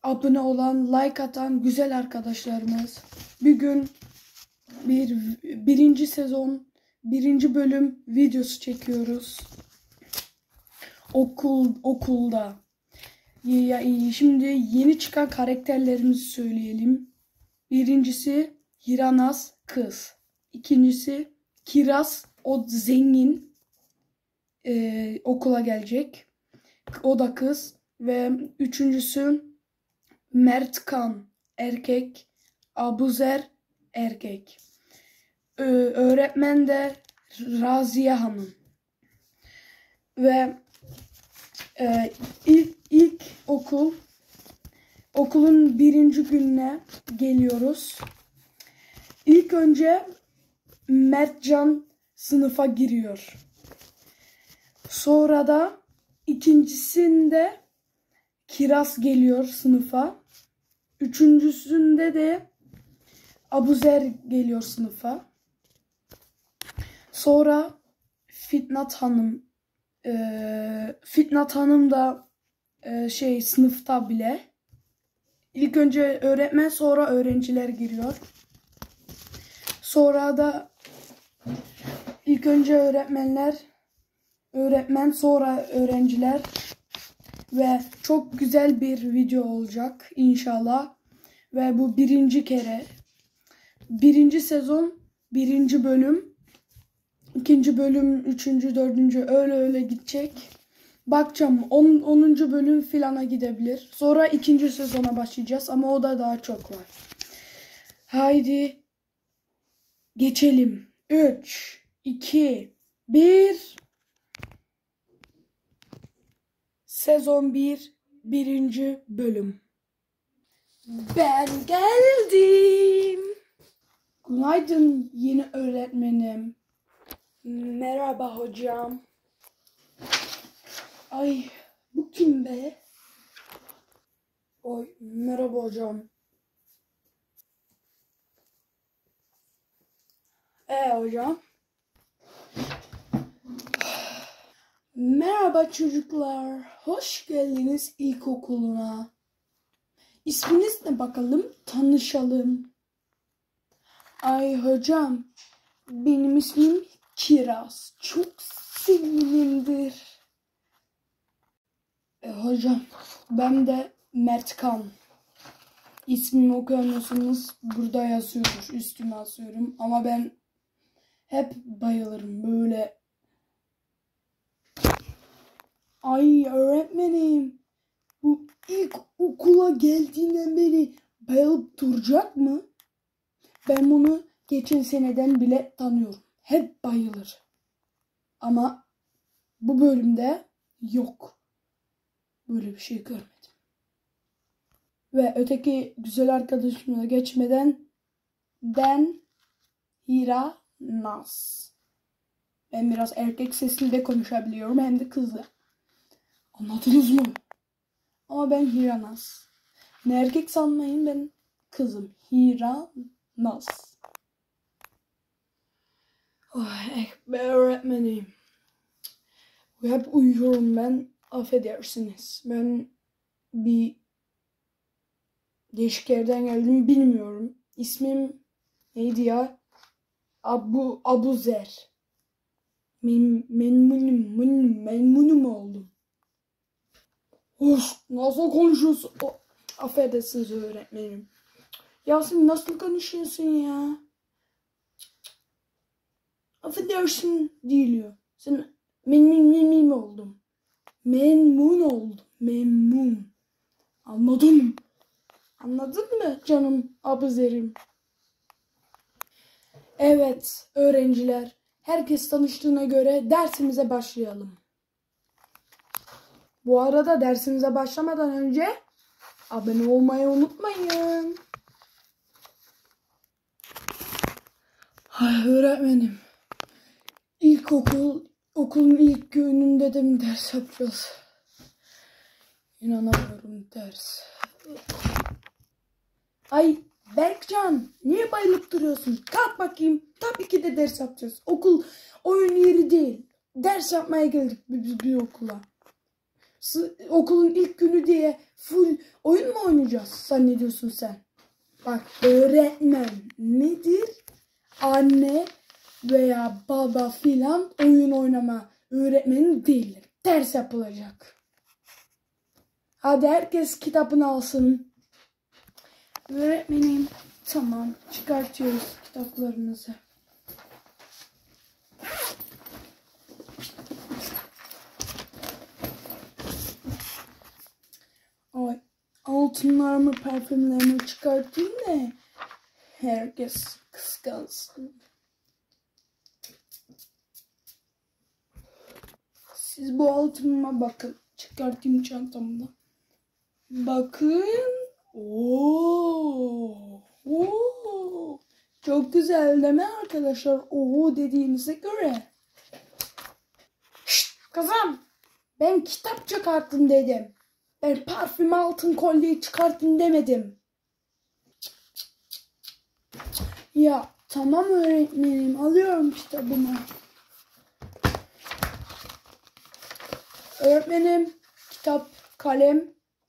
abone olan, like atan güzel arkadaşlarımız. Bir gün birinci sezon, birinci bölüm videosu çekiyoruz. Okulda. Şimdi yeni çıkan karakterlerimizi söyleyelim. Birincisi Hiranaz kız. İkincisi Kiraz, o zengin, okula gelecek. O da kız. Ve üçüncüsü Mertkan erkek. Abuzer erkek. Öğretmen de Raziye Hanım. Ve ilk okulun birinci gününe geliyoruz. İlk önce Mertcan sınıfa giriyor. Sonra da ikincisinde Kiraz geliyor sınıfa. Üçüncüsünde de Abuzer geliyor sınıfa. Sonra Fitnat Hanım da sınıfta bile. İlk önce öğretmen, sonra öğrenciler giriyor. Sonra da ilk önce öğretmen sonra öğrenciler ve çok güzel bir video olacak inşallah. Ve bu birinci sezon, birinci bölüm, ikinci bölüm, üçüncü, dördüncü öyle gidecek. Bakacağım 10. bölüm filana gidebilir. Sonra ikinci sezona başlayacağız ama o da daha çok var. Haydi geçelim. 3, 2, 1. Sezon 1, birinci bölüm. Ben geldim. Günaydın yeni öğretmenim. Merhaba hocam. Ay, bu kim be? Oy, merhaba hocam. Hocam. Merhaba çocuklar. Hoş geldiniz ilkokuluna. İsminiz ne bakalım? Tanışalım. Ay hocam. Benim ismim Kiraz. Çok sevinimdir. Hocam. Ben de Mertkan. İsmimi okuyamıyorsunuz. Burada yazıyordur. Üstüme asıyorum. Ama ben hep bayılırım. Böyle. Ay öğretmenim. Bu ilk okula geldiğinden beri bayılıp duracak mı? Ben bunu geçen seneden bile tanıyorum. Hep bayılır. Ama bu bölümde yok. Böyle bir şey görmedim. Ve öteki güzel arkadaşımla geçmeden Hiranaz. Ben biraz erkek sesiyle konuşabiliyorum, hem de kızla. Anladınız mı? Ama ben Hiranaz. Ne erkek sanmayın, ben kızım. Hiranaz. Öğretmenim. Hep uyuyorum ben. Affedersiniz. Ben bir değişik yerden geldim, bilmiyorum. İsmim neydi ya? Abuzer. Memnunum oldum. Of, nasıl konuşuyorsun? Affedersiniz öğretmenim. Ya sen nasıl konuşuyorsun ya? Affedersin diliyor. Sen memnun oldum. Memnun oldum. Memnun. Anladın mı? Anladın mı canım Abuzer'im? Evet öğrenciler. Herkes tanıştığına göre dersimize başlayalım. Bu arada dersimize başlamadan önce abone olmayı unutmayın. Ay öğretmenim. Okulun ilk gününde de mi ders yapacağız? İnanamıyorum, ders. Ay Berkcan, niye bayılıp duruyorsun? Kalk bakayım. Tabii ki de ders yapacağız. Okul oyun yeri değil. Ders yapmaya geldik biz bir okula. Okulun ilk günü diye full oyun mu oynayacağız zannediyorsun sen? Bak, öğretmen nedir? Anne veya baba filan oyun oynama öğretmeni değildir. Ders yapılacak. Hadi herkes kitabını alsın. Öğretmenim, tamam, çıkartıyoruz kitaplarımızı. Ay, altınlarımı, parfümlerimi çıkartayım da herkes kıskansın. Siz bu altınıma bakın. Çıkartayım çantamda. Bakın. Oo. Oo. Çok güzel değil mi arkadaşlar? Oo dediğinize göre. Şşt kızım. Ben kitap çıkarttım dedim. Ben parfüm altın kolyeyi çıkarttım demedim. Ya tamam öğretmenim, alıyorum kitabımı. Öğretmenim, kitap, kalem.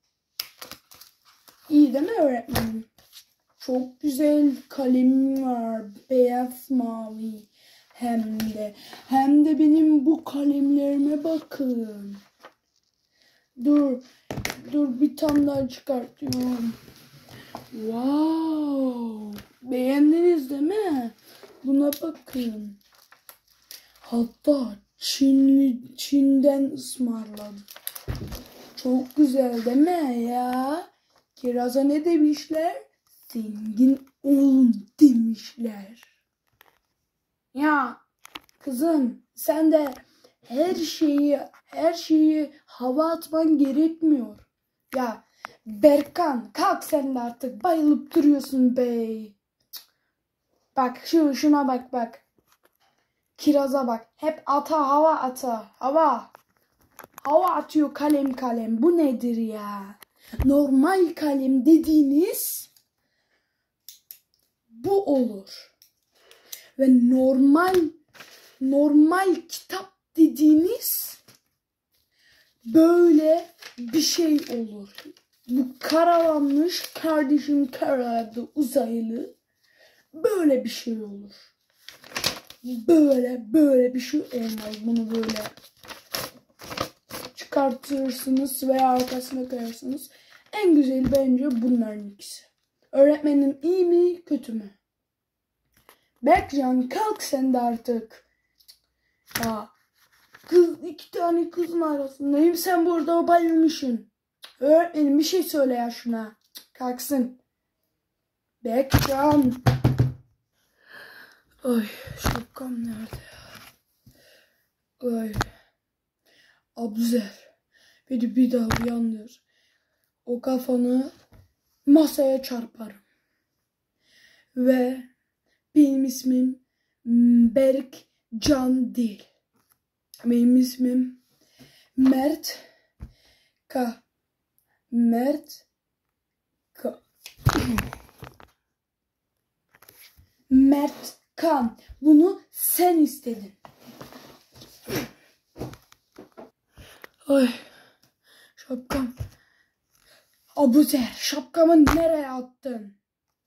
İyi değil mi öğretmenim? Çok güzel kalemim var. Beyaz mavi. Hem de benim bu kalemlerime bakın. Dur bir tane daha çıkartıyorum. Wow. Beğendiniz değil mi? Buna bakın. Hatta Çin'den ısmarladım. Çok güzel değil mi ya? Kiraza ne demişler? Zengin olun demişler. Ya kızım, sen de her şeyi hava atman gerekmiyor. Ya Berkan, kalk sen de artık, bayılıp duruyorsun bey. Bak şuna bak. Kiraza bak. Hep hava ata. Hava atıyor kalem. Bu nedir ya? Normal kalem dediğiniz bu olur. Ve normal kitap dediğiniz böyle bir şey olur. Bu karalanmış kardeşim karadı uzaylı. Böyle bir şey olur. Böyle bir şey olmaz. Bunu böyle çıkartırsınız veya arkasına koyarsınız. En güzeli bence bunların ikisi. Öğretmenim iyi mi kötü mü? Berkcan, kalk sen de artık. Ya iki tane kızın arasındayım, sen burada bayılmışsın. Öğretmenim bir şey söyle ya şuna. Kalksın. Berkcan. Ay, şapkam nerede ya? Ay. Abuzer. Beni bir daha uyandır. O kafanı masaya çarparım. Ve benim ismim Berkcan değil. Benim ismim Mert K. Mert K. Mert Kan. Bunu sen istedin. Ay, şapkam. Abuzer, şapkamı nereye attın?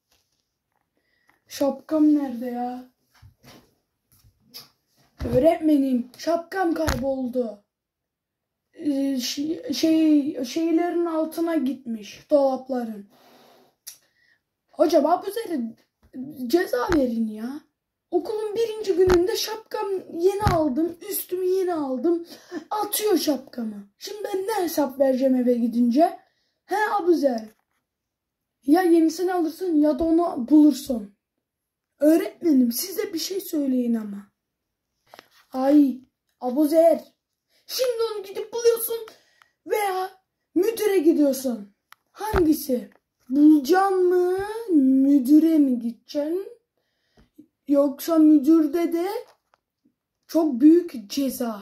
Şapkam nerede ya? Öğretmenim, şapkam kayboldu. Şeylerin altına gitmiş, dolapların. Hocam Abuzer'e ceza verin ya. Okulun 1. gününde şapkam yeni aldım, üstümü yeni aldım. Atıyor şapkamı. Şimdi ben ne hesap vereceğim eve gidince? He Abuzer. Ya yenisini alırsın ya da onu bulursun. Öğretmenim, size bir şey söyleyin ama. Ay Abuzer. Şimdi onu gidip buluyorsun veya müdüre gidiyorsun. Hangisi? Bulacaksın mı? Müdüre mi gideceksin? Yoksa müdürde de çok büyük ceza.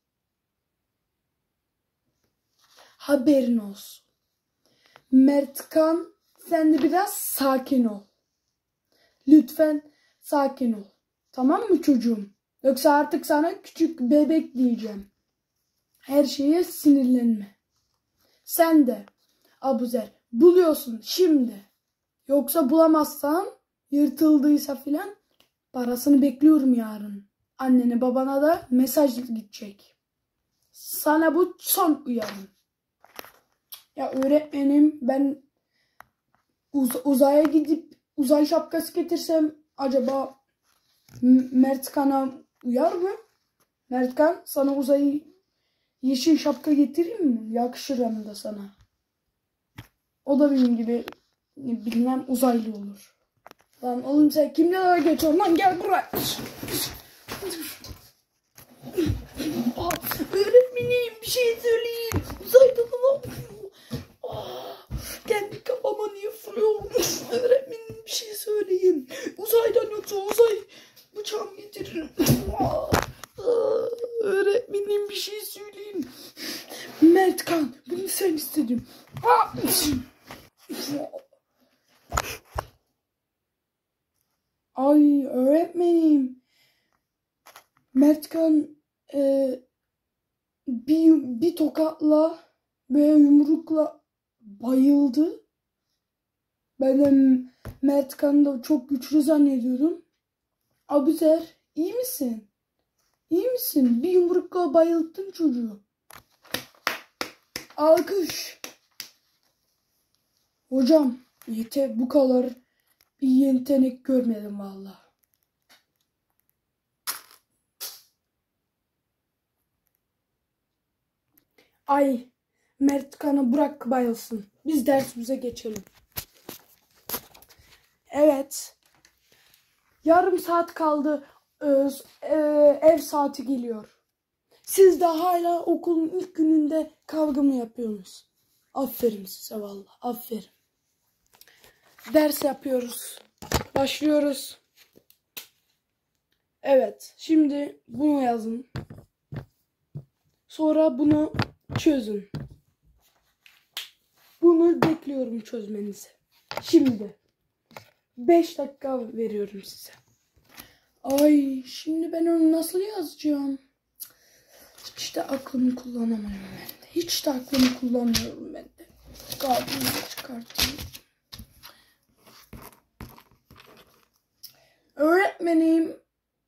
Haberin olsun. Mertkan, sen de biraz sakin ol. Lütfen sakin ol. Tamam mı çocuğum? Yoksa artık sana küçük bebek diyeceğim. Her şeye sinirlenme. Sen de Abuzer, Buluyorsun şimdi. Yoksa bulamazsan, yırtıldıysa filan, parasını bekliyorum yarın. Annene babana da mesaj gidecek. Sana bu son uyarım. Ya öğretmenim, ben uzaya gidip uzay şapkası getirsem acaba Mertkan'a uyar mı? Mertkan, sana uzay yeşil şapka getireyim mi? Yakışır hem de sana. O da benim gibi bilmem uzaylı olur. Lan oğlum, sen kimle daha geçiyorsun lan, gel buraya. Öğretmenim, bir şey söyleyin. Uzayda mı? Kendi kafama niye vuruyorum? Öğretmenim, bir şey söyleyin. Uzaydan yoksa uzay bıçağımı getiririm. Öğretmenim, bir şey söyleyin. Mertkan, bunu sen istedin. Ay öğretmenim. Mertkan bir tokatla veya yumrukla bayıldı. Ben de Mertkan'ı da çok güçlü zannediyordum. Abuzer, iyi misin? İyi misin? Bir yumrukla bayılttın çocuğu. Alkış. Hocam, bu kadar iyi yetenek görmedim vallahi. Ay, Mertkan'ı bırak bayılsın. Biz dersimize geçelim. Evet. Yarım saat kaldı. Ev saati geliyor. Siz de hala okulun ilk gününde kavga mı yapıyorsunuz? Aferin size vallahi. Aferin. Ders yapıyoruz. Başlıyoruz. Evet. Şimdi bunu yazın. Sonra bunu çözün. Bunu bekliyorum çözmenizi. Şimdi 5 dakika veriyorum size. Ay, şimdi ben onu nasıl yazacağım? Hiç de aklımı kullanamıyorum ben de. Hiç de aklımı kullanmıyorum ben de. Kağıdımı çıkartayım. Öğretmenim.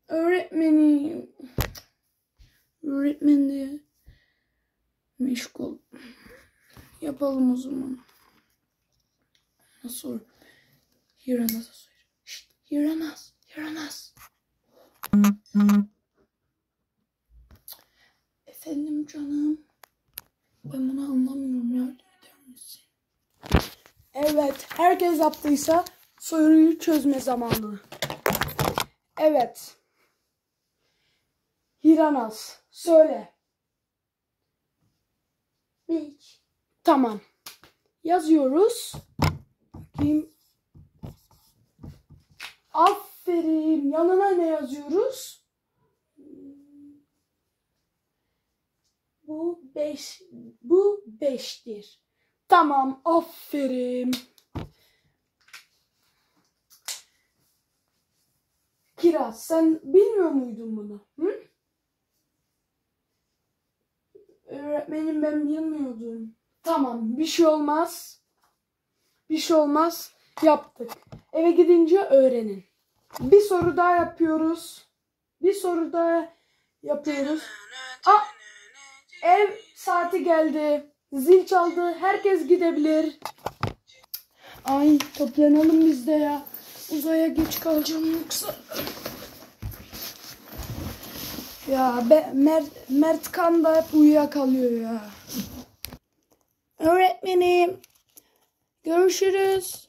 Öğretmen de meşgul. Yapalım o zaman. Nasıl? Hiranaz'a söyle. Şşt, Hiranaz. Efendim canım. Ben bunu anlamıyorum, yardım eder misin? Evet, herkes yaptıysa soruyu çözme zamanı. Evet. Hiranaz, söyle. Hiç. Tamam. Yazıyoruz. Bakayım. Aferin. Yanına ne yazıyoruz? Bu 5'tir. Tamam, aferin. Kiraz, sen bilmiyor muydun bunu? Hı? Öğretmenim, ben bilmiyordum. Tamam, bir şey olmaz. Yaptık. Eve gidince öğrenin. Bir soru daha yapıyoruz. Ev saati geldi. Zil çaldı. Herkes gidebilir. Ay, toplanalım biz de ya. Uzaya geç kalacağım yoksa. Ya Mertkan da hep uyuyakalıyor ya. Öğretmenim, görüşürüz.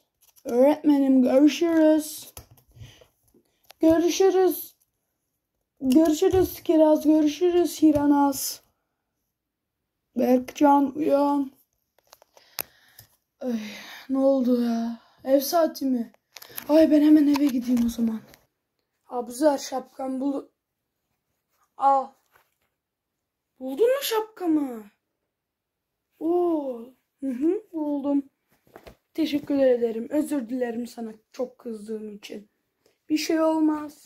Görüşürüz Kiraz. Görüşürüz Hiranaz. Berkcan, uyan. Ay, ne oldu ya? Ev saati mi? Ay, ben hemen eve gideyim o zaman. Abuzer, şapkamı al. Buldun mu şapkamı? Oo. Buldum. Teşekkür ederim. Özür dilerim sana çok kızdığım için. Bir şey olmaz.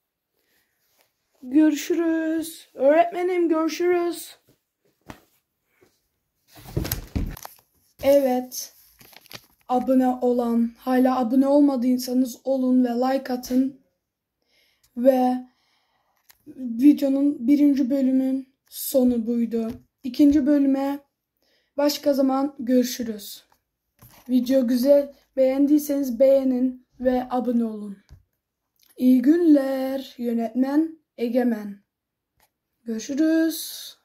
Görüşürüz. Öğretmenim, görüşürüz. Evet. abone olan, hala abone olmadıysanız olun ve like atın. Ve videonun 1. bölümün sonu buydu. 2. bölüme başka zaman görüşürüz. Video güzel, beğendiyseniz beğenin ve abone olun. İyi günler. Yönetmen Egemen. Görüşürüz.